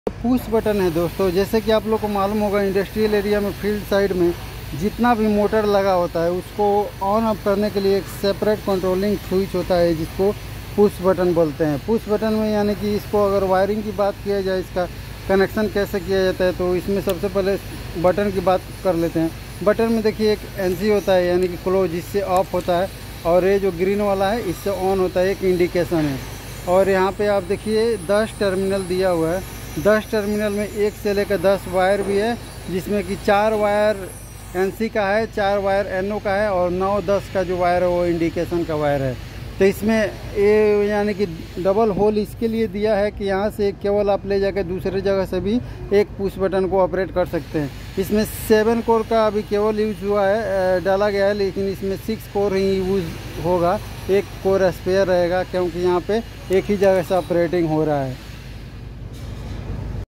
Push button है दोस्तों। जैसे कि आप लोग को मालूम होगा, इंडस्ट्रियल एरिया में फील्ड साइड में जितना भी मोटर लगा होता है उसको ऑन ऑफ करने के लिए एक सेपरेट कंट्रोलिंग स्विच होता है जिसको पुश बटन बोलते हैं। पुश बटन में यानी कि इसको अगर वायरिंग की बात किया जाए, इसका कनेक्शन कैसे किया जाता है, तो इसमें सबसे पहले बटन की बात कर लेते हैं। बटन में देखिए एक एनसी होता है यानी कि क्लोज, इससे ऑफ होता है, और ये जो ग्रीन वाला है इससे ऑन होता है, एक इंडिकेशन है। और यहाँ पे आप देखिए 10 टर्मिनल दिया हुआ है। 10 टर्मिनल में 1 से लेकर 10 वायर भी है, जिसमें कि 4 वायर एनसी का है, 4 वायर एनओ का है, और 9-10 का जो वायर है वो इंडिकेशन का वायर है। तो इसमें ये यानी कि डबल होल इसके लिए दिया है कि यहाँ से केवल आप ले जाकर दूसरे जगह से भी एक पुश बटन को ऑपरेट कर सकते हैं। इसमें 7 कोर का अभी केवल यूज हुआ है, डाला गया है, लेकिन इसमें 6 कोर ही यूज होगा। 1 कोर स्पेयर रहेगा क्योंकि यहाँ पे एक ही जगह से ऑपरेटिंग हो रहा है।